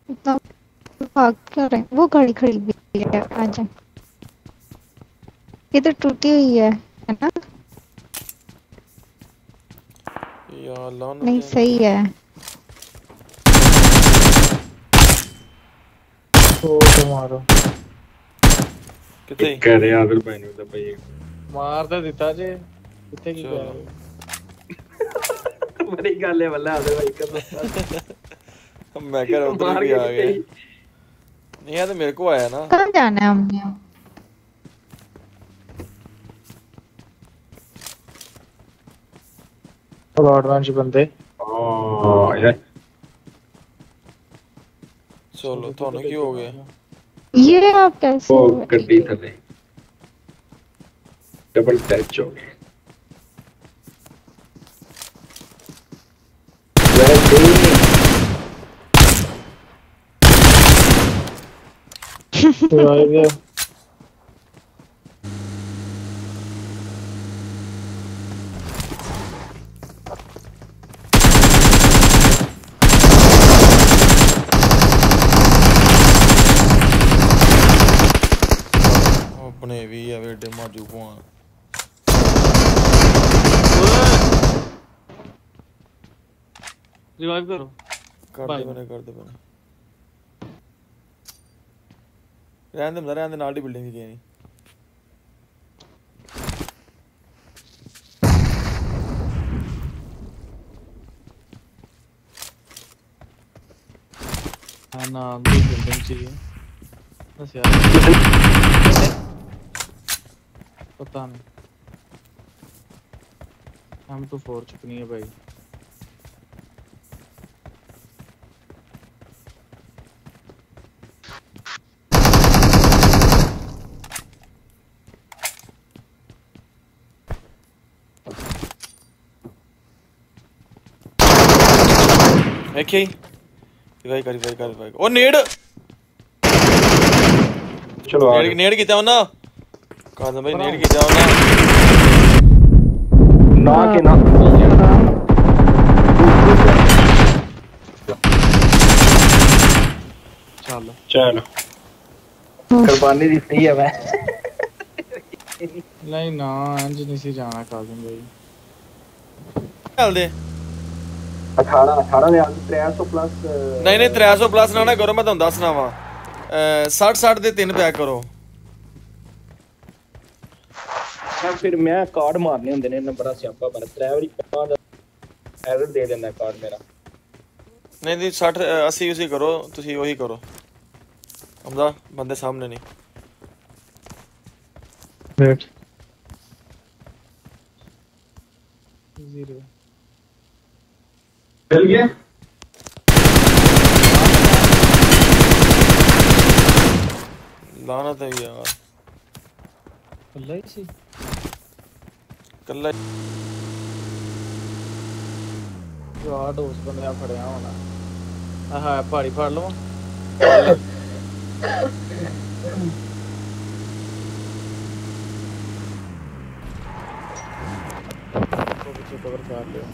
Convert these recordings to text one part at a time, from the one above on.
इतना भाग क्यों रहे वो घड़ी खड़ी हुई है आज ये तो टूटी हुई है ना यार लानत नहीं है सही है तो मारो कितने कह रहे आदिल भाई ने तो भाई मार तो दिता जे कितने की कह रहे बड़ी गल है वल्ला आदिल भाई का मैं कह रहा उधर भी आ गया नहीं यार तो मेरे को आया ना कहाँ जाना है हमने थोड़ा एडवांस बंदे यार चलो थानू की हो गया ये आप कैसे वो गड्डी थले डबल टच हो गया तो आ गया अपने भी है वेटे माजू को रिवाइव करो कर दे मैंने रहने दे नाल दी बिल्डिंग की नहीं हां ना दी बिल्डिंग चाहिए बस यार पता नहीं हम तो 4 चुकनी है भाई देखी रिवाइव ओ नेड चलो आ नेड कीता ना काजम भाई नेड कीता ना ना के ना चलो कुर्बानी दी सही है मैं नहीं ना इंज नहीं सी जाना काजम भाई चल दे 18 ने आज 300 प्लस नहीं 300 प्लस ना करो मैं तुम दसना वा 60 दे 3 पैक करो फिर मैं कार्ड मारने होंदे ने नंबर सियापा पर 3 वारी कार्ड एरर दे देना कार्ड मेरा नहीं 60 80 उसी करो तुसी वही करो हमदा बंदे सामने नहीं वेट 0 चल गया लानत है यार अल्लाह ही सी कल्ला जो आठ उस बंदे फड़या होना हां पहाड़ी फाड़ लो तो पीछे कवर कर लियो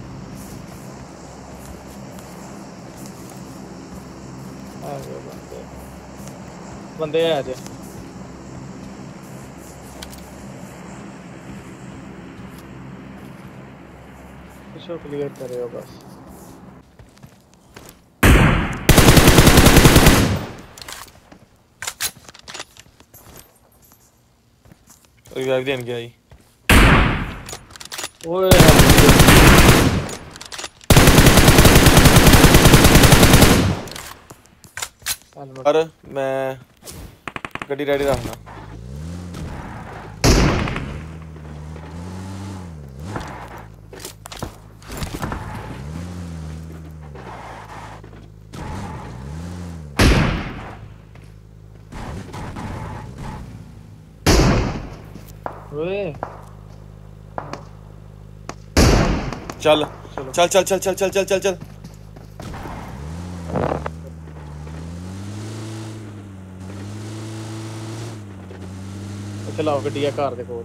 आ गए बंदे आ जा शो क्लियर करे हो बस रिवाइव देन गया ही ओए और मैं गड्डी रेडी रखना ओए चल चल चल चल चल चल चल चल चल चलाओ गड्डी है कार दे कोल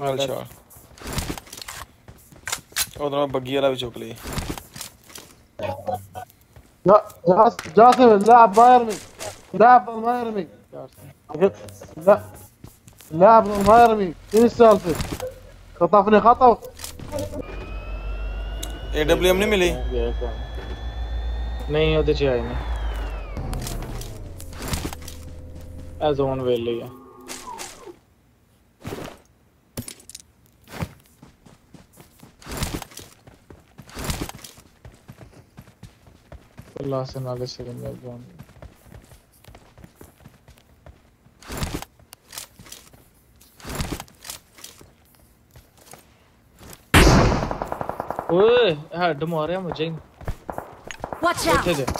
अच्छा उधर मैं बग्गी वाला भी चुक ली جاسم اللاعب ما يرمي اللاعب ما يرمي لا اللاعب ما يرمي ايش السالفه خطفني خطف AWM नहीं मिली नहीं ਉਹਦੇ ਚ ਆਏ ਨੇ ਆ ਜ਼ੋਨ ਵੇਲੇ ਆ ਅੱਲਾਹ ਸੇ ਨਾਲੇ ਸੇ ਮਿਲ ਜਾਣ ਓਏ ਹੈਡ ਮਾਰਿਆ ਮੁਝੇ Watch out! ਉੱਥੇ ਜਾ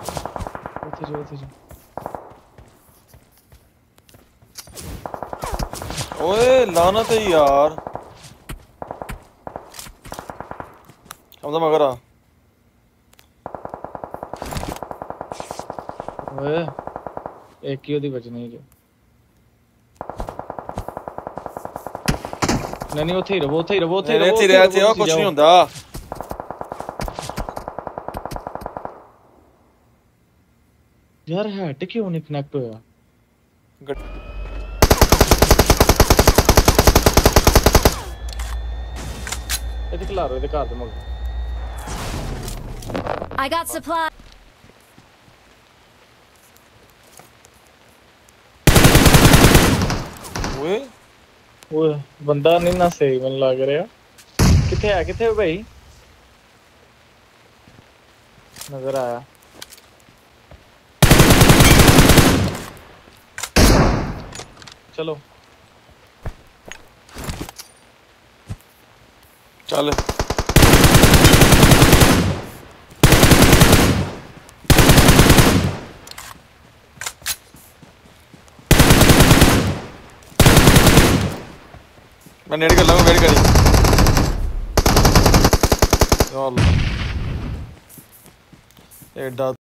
ओए लानत है यार हमदा मगर आ ਓਏ ਇੱਕ ਹੀ ਉਹਦੀ ਬਚਣੀ ਜੋ ਨਹੀਂ ਉੱਥੇ ਹੀ ਰਹੋ नहीं रहते हो कुछ नहीं होता यार हैट क्यों नहीं कनेक्ट होया ਇਹਦੇ ਖਲਾਰੋ ਇਹਦੇ ਘਰ ਦੇ ਮਗਰ I got supply. ओए ਓਏ ਬੰਦਾ ਨਹੀਂ ਨਾ ਸਹੀ ਮੈਨੂੰ ਲੱਗ ਰਿਹਾ ਕਿੱਥੇ ਭਾਈ ਨਜ਼ਰ ਆਇਆ चलो चल मैं नेट कर लूंगा वेट करी या अल्लाह एडा